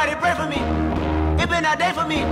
Somebody pray for me. It been a day for me.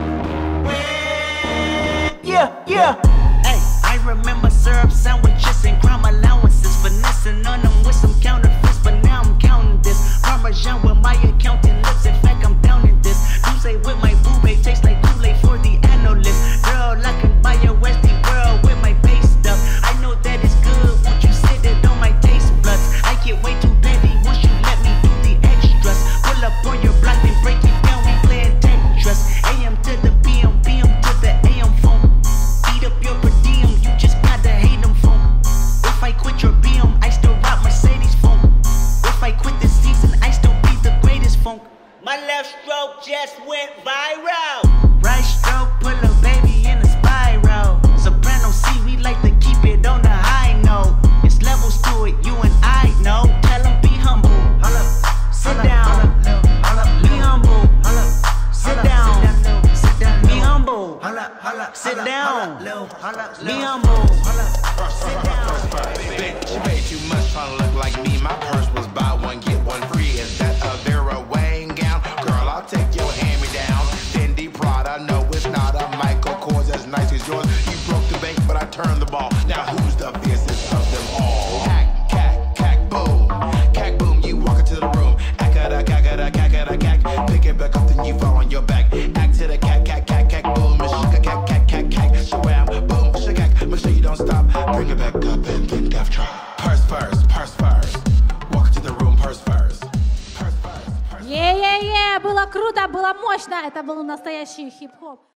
Yeah. Hey, I remember syrup sandwiches and crime allowances, finessing on them with some counterfeits, but now I'm counting this. Parmesan with my accountant lips. In fact, I'm down in this. Douce with my boo-babe tastes like Kool-Aid for the analyst. Girl, I can buy your Westie world with my pay stuff. I know that it's good. Won't you sit it on my taste buds? I get way too petty once you let me do the extras. Pull up on your block and break it down. We playing Tetris. AM to the PM, PM to the AM phone. Eat up your per diem. You just gotta hate them phone. If I quit your BM, I still rock Mercedes phone. If I quit this season, I still be the greatest funk. My left stroke just went viral. Right stroke put a baby in a spiral. Soprano C, we like to keep it on the high note. It's levels to it, you and I know. Tell them be humble. Sit down. Be humble. Sit down. Be humble. Sit down. Be humble. Sit down. Bitch, you paid too much trying to look like me. My purse was buy one, get one free. Is that a Vera Wang gown? Girl, I'll take your hand-me-down. Fendi Prada, no, it's not a Michael Kors as nice as yours. You broke the bank, but I turned the ball. Now who's the fiercest of them all? Cack, boom. Cack, boom, you walk into the room. Cack. Pick it back up, then you fall on your back. Act to the cack, boom. Cack. Shawam, boom, shakack. Make sure you don't stop. Bring it back up and then death drop. Purse first. Walk into the room, purse first. Е-е-е, было круто, было мощно. Это был настоящий хип-хоп.